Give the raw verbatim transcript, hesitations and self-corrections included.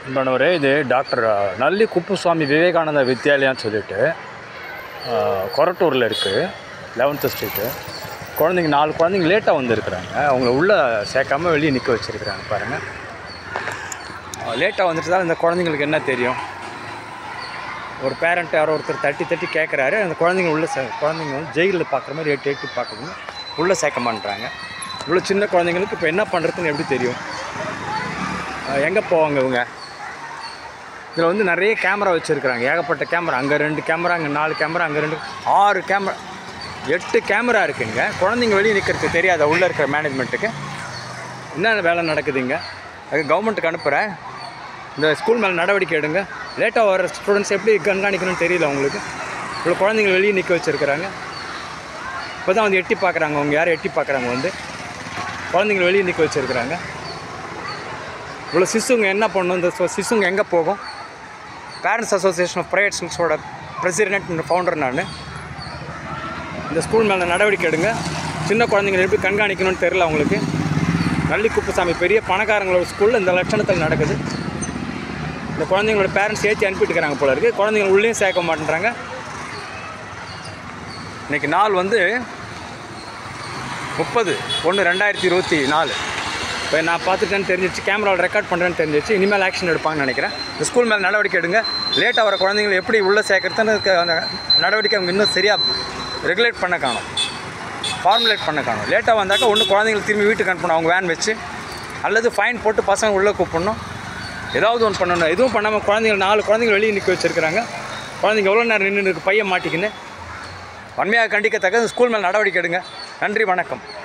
Madam இது doctor Nalli Kuppusamy Vivekananda வித்யாலயான்னு சொல்லிட்டு கொரட்டூரில் இருக்குது, லெவன்த்து ஸ்ட்ரீட்டு. குழந்தைங்க நாலு குழந்தைங்க லேட்டாக வந்துருக்குறாங்க. அவங்கள உள்ளே சேர்க்காமல் வெளியே நிற்க வச்சுருக்குறாங்க பாருங்கள். லேட்டாக வந்துட்டு தான் இந்த குழந்தைங்களுக்கு என்ன தெரியும். ஒரு பேரண்ட் யாரோ ஒருத்தர் தட்டி தட்டி கேட்குறாரு. அந்த குழந்தைங்க உள்ளே சே குழந்தைங்க வந்து ஜெயிலில் பார்க்குற மாதிரி எட்டு எட்டு பார்க்குறதுங்க உள்ளே சேர்க்க மாட்டேறாங்க. இவ்வளோ சின்ன குழந்தைங்களுக்கு இப்போ என்ன பண்ணுறதுன்னு எப்படி தெரியும்? எங்கே போவாங்க இவங்க? இதில் வந்து நிறைய கேமரா வச்சுருக்குறாங்க, ஏகப்பட்ட கேமரா. அங்கே ரெண்டு கேமரா, அங்கே நாலு கேமரா, அங்கே ரெண்டு ஆறு கேமரா, எட்டு கேமரா இருக்குங்க. குழந்தைங்க வெளியே நிற்கிறதுக்கு தெரியாத உள்ளே இருக்கிற மேனேஜ்மெண்ட்டுக்கு என்னென்ன வேலை நடக்குதுங்க? அது கவர்மெண்ட்டுக்கு அனுப்புகிறேன். இந்த ஸ்கூல் மேலே நடவடிக்கை எடுங்க. லேட்டாக வர ஸ்டூடெண்ட்ஸ் எப்படி கண்காணிக்கணும்னு தெரியல அவங்களுக்கு. இவ்வளோ குழந்தைங்க வெளியே நிற்க வச்சுருக்குறாங்க. இப்போ தான் வந்து எட்டி பார்க்குறாங்க. அவங்க யாரும் எட்டி பார்க்குறாங்க வந்து குழந்தைங்க வெளியே நிற்க வச்சுருக்குறாங்க. இவ்வளோ சிசுங்க என்ன பண்ணணும்? இந்த சிசுங்க எங்கே போகும்? பேரண்ட்ஸ் அசோசியேஷன் ஆஃப் ப்ரைவேட் ஸ்கூல்ஸோட பிரசிடென்ட் ஃபவுண்டர் நான். இந்த ஸ்கூல் மேலே நடவடிக்கை எடுங்க. சின்ன குழந்தைங்களை எப்படி கண்காணிக்கணும்னு தெரில அவங்களுக்கு. நல்லி குப்புசாமி பெரிய பணக்காரங்களோட ஸ்கூலில் இந்த லட்சணத்தில் நடக்குது. இந்த குழந்தைங்களோட பேரண்ட்ஸ் ஏற்றி அனுப்பிட்டுக்கிறாங்க போல இருக்குது. குழந்தைங்க உள்ளேயும் சேர்க்க மாட்டேன்றாங்க. இன்றைக்கி நாள் வந்து முப்பது ஒன்று ரெண்டாயிரத்தி இருபத்தி நாலு. இப்போ நான் பார்த்துட்டேன்னு தெரிஞ்சிச்சு, கேமராவில் ரெக்கார்ட் பண்ணுறேன்னு தெரிஞ்சிச்சு. இனிமேல் ஆக்ஷன் எடுப்பாங்கன்னு நினைக்கிறேன். இந்த ஸ்கூல் மேலே நடவடிக்கை எடுங்க. லேட்டாக வர குழந்தைங்களை எப்படி உள்ளே சேர்க்குறதுன்னு அந்த நடவடிக்கை அவங்க இன்னும் சரியாக ரெகுலேட் பண்ண காணும், ஃபார்முலேட் பண்ண காணும். லேட்டாக வந்தாக்கா ஒன்று குழந்தைங்களை திரும்பி வீட்டுக்கு அனுப்பணும் அவங்க வேன் வச்சு, அல்லது ஃபைன் போட்டு பசங்க உள்ளே கூப்பிடணும். ஏதாவது ஒன்று பண்ணணும். எதுவும் பண்ணாமல் குழந்தைங்க நாலு குழந்தைங்க வெளியே நிற்க வச்சுருக்கிறாங்க. குழந்தைங்க எவ்வளோ நேரம் நின்று இருக்கு பையன் மாட்டிக்கின்னு. வன்மையாக கண்டிக்கத்தக்க ஸ்கூல் மேலே நடவடிக்கை எடுங்க. நன்றி, வணக்கம்.